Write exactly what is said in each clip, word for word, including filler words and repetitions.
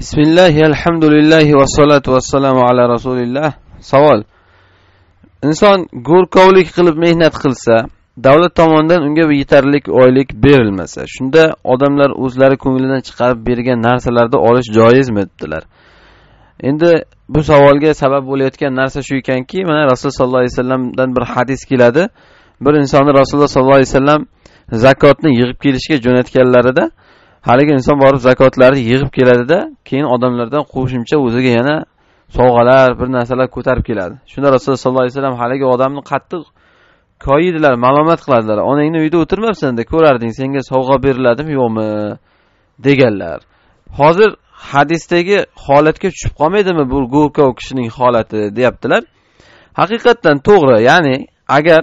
Bismillah, alhamdulillah va salatu vassalamu ala rasulillah. Savol. Inson go'rkovlik qilib mehnat qilsa, davlat tomonidan unga yetarli oylik berilmasa, shunda odamlar o'zlari ko'nglidan chiqarib bergan narsalarni olish joizmi dedilar. Endi bu savolga sabab bo'layotgan narsa shu ekanki, mana Rasululloh sollallohu alayhi vasallamdan bir hadis keladi. Bir insonni Rasululloh sollallohu alayhi vasallam zakotni yig'ib kelishga jo'natganlarida haligi inson borib zakotlarni yig'ib keladida, keyin odamlardan qo'shimcha o'ziga yana sovg'alar, bir narsalar ko'tarib keladi. Shunda Rasululloh sollallohu alayhi vasallam haligi odamni qattiq koyidilar, ma'lumot qiladilar. Onangni uyda o'tirmabsan-da, ko'rarding, senga sovg'a beriladimi, yo'qmi deganlar. Hozir hadisdagi holatga tushib qolmaydimi bu go'rkov kishining holati deyaptilar. Haqiqatan to'g'ri. Ya'ni agar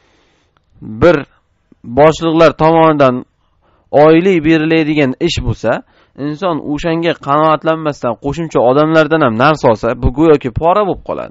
bir boshliqlar tomonidan oylik beriladigan ish bo'lsa, inson o'shanga qanoatlanmasdan qo'shimcha odamlardan ham narsa olsa, bu go'yoki pora bo'lib qoladi.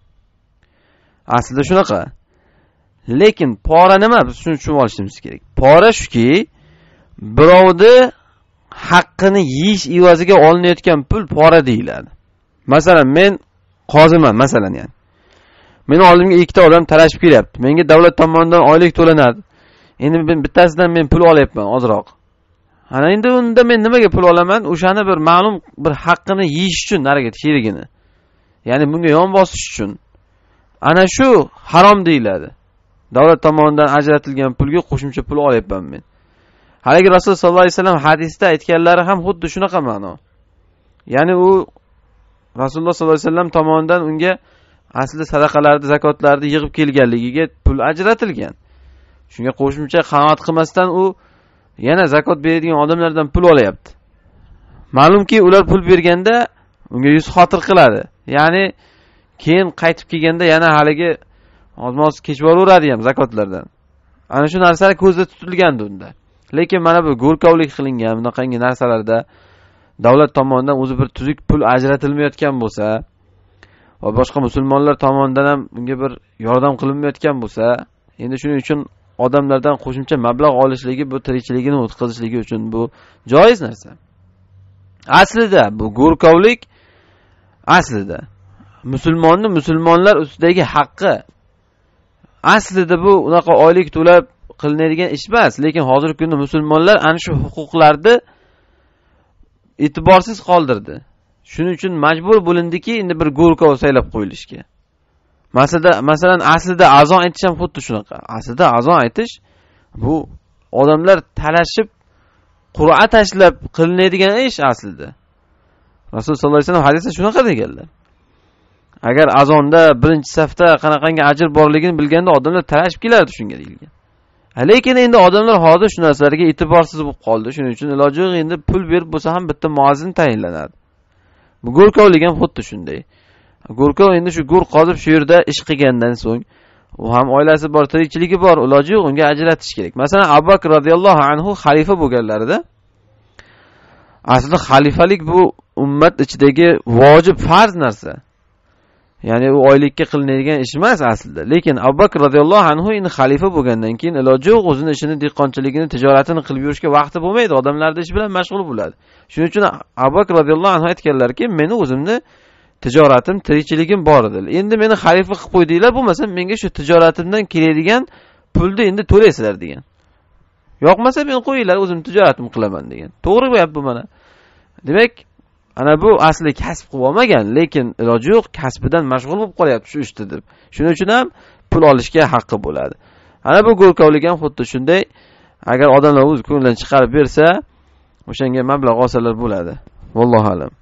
Aslida shunaqa. Lekin pora nima? Biz shuni tushunib olishimiz kerak. Pora shuki, birovni haqqini yeyish evaziga olinayotgan pul pora deyiladi. Masalan, men qoziman, masalan yani. Meni oldimga ikkita odam talashib kelyapti. Menga davlat tomonidan oylik to'lanadi. Endi men bittasidan men pul olyapman, ozroq. Ana endi unda men nimaga pul olaman? O'shani bir ma'lum bir haqqini yeyish uchun harakat sherigini. Ya'ni bunga yon bosish uchun. Ana shu harom deyiladi. Davlat tomonidan ajratilgan pulga qo'shimcha pul olyapman men. Haligi Rasululloh sollallohu alayhi vasallam hadisda aytganlari ham xuddi shunaqa ma'no. Ya'ni u Rasululloh sollallohu alayhi vasallam tomonidan unga aslida sadaqalarni, zakotlarni yig'ib kelganligiga pul ajratilgan. Shunga qo'shimcha qanoat qilmasdan u yana zakot beradigan odamlardan pul olyapti. Ma'lumki, ular pul berganda unga yuz xotir qiladi. Ya'ni keyin qaytib kelganda yana haligi ozmoz kechvoraveradi ham zakotlardan. Ana shu narsalar ko'zda tutilgandi unda. Lekin mana bu go'rkovlik qilingan bunaqangi narsalarda davlat tomonidan o'zi bir tuzuk pul ajratilmayotgan bo'lsa va boshqa musulmonlar tomonidan ham unga bir yordam qilinmayotgan bo'lsa, endi shuning uchun odamlardan qo'shimcha mablag' olishligi bu tirikchiligini o'tkazishligi uchun bu joiz narsa. Aslida bu go'rkovlik aslida musulmonni musulmonlar ustidagi haqqi. Aslida bu unaqa oylik to'lab qilinadigan ish emas, lekin hozirgi kunda musulmonlar ana shu huquqlarni e'tiborsiz qoldirdi. Shuning uchun majbur bo'lindiki, endi bir go'rkov saylab qo'yilishga. Masalan, masalan aslida azon aytish ham xuddi shunaqa. Aslida azon aytish bu odamlar talashib, qur'a tashlab qilinadigan ish aslida. Rasululloh sollallohu alayhi vasallam hadisda shunaqa deganlar. Agar azonda birinchi safda qanaqangi ajr borligini bilganda odamlar talashib kelardi shunga deyilgan. Lekin endi odamlar hozir shu narsalarga e'tiborsiz bo'lib qoldi. Shuning uchun iloji yo'q, endi pul berib bo'lsa ham bitta muazzin tayinlanadi. Bu go'rkovlik ham xuddi shunday. Go'rkov endi shu go'r qozib shu yerda ish qilgandan so'ng, u ham oilasi bor, tirikchiligi bor, iloji yo'q, unga ajratish kerak. Masalan, Abu Bakr radhiyallohu anhu xalifa bo'lganlarida, aslida xalifalik bu ummat ichidagi vojib farz narsa. Ya'ni u oylikka qilinadigan ish emas aslida. Lekin Abu Bakr radhiyallohu anhu endi xalifa bo'lgandan keyin iloji yo'q, o'zining ishini, dehqonchiligini, tijoratini qilib yurishga vaqti bo'lmaydi, odamlarning ish bilan mashg'ul bo'ladi. Shuning uchun Abu Bakr radhiyallohu anhu aytganlarki, meni o'zimni tijoratim, tirikchiligim bor edi. Endi meni xalifa qilib qo'ydinglar, bo'lmasa menga shu tijoratimdan keladigan pulni endi to'laysizlar degan. Yo'qmasa men qo'yinglar, o'zim tijoratim qilaman degan. To'g'ri gap bu mana. Demak, ana bu asli kasb qilib olmagan, lekin iloji yo'q, kasbidan mashg'ul bo'lib qolyapti shu ishda deb. Shuning uchun ham pul olishga haqqi bo'ladi. Ana bu go'rkovlik ham xuddi shunday. Agar odamlar o'z ko'nglidan chiqarib bersa, o'shanga mablag' olsalar bo'ladi. Vallohu alam.